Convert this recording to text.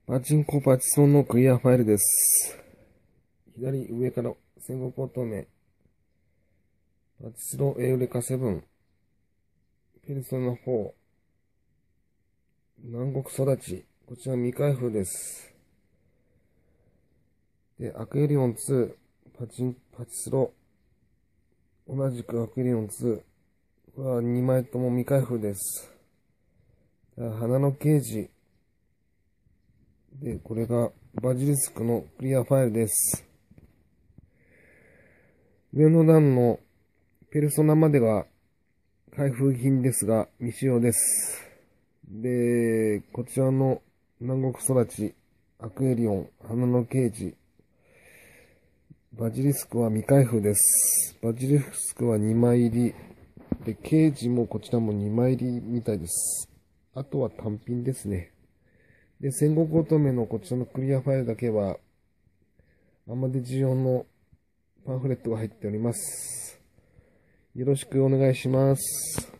パチンコパチソンのクリアファイルです。左上から戦国乙女、パチスロエウレカ7、ペルソナ4、南国育ち、こちら未開封です。で、アクエリオン2、パチスロ、同じくアクエリオン2、これは2枚とも未開封です。花の刑事、で、これがバジリスクのクリアファイルです。上の段のペルソナまでは開封品ですが、未使用です。で、こちらの南国育ち、アクエリオン、花の刑事、バジリスクは未開封です。バジリスクは2枚入り。で、刑事もこちらも2枚入りみたいです。あとは単品ですね。で、戦国乙女のこちらのクリアファイルだけは、アマデジ用のパンフレットが入っております。よろしくお願いします。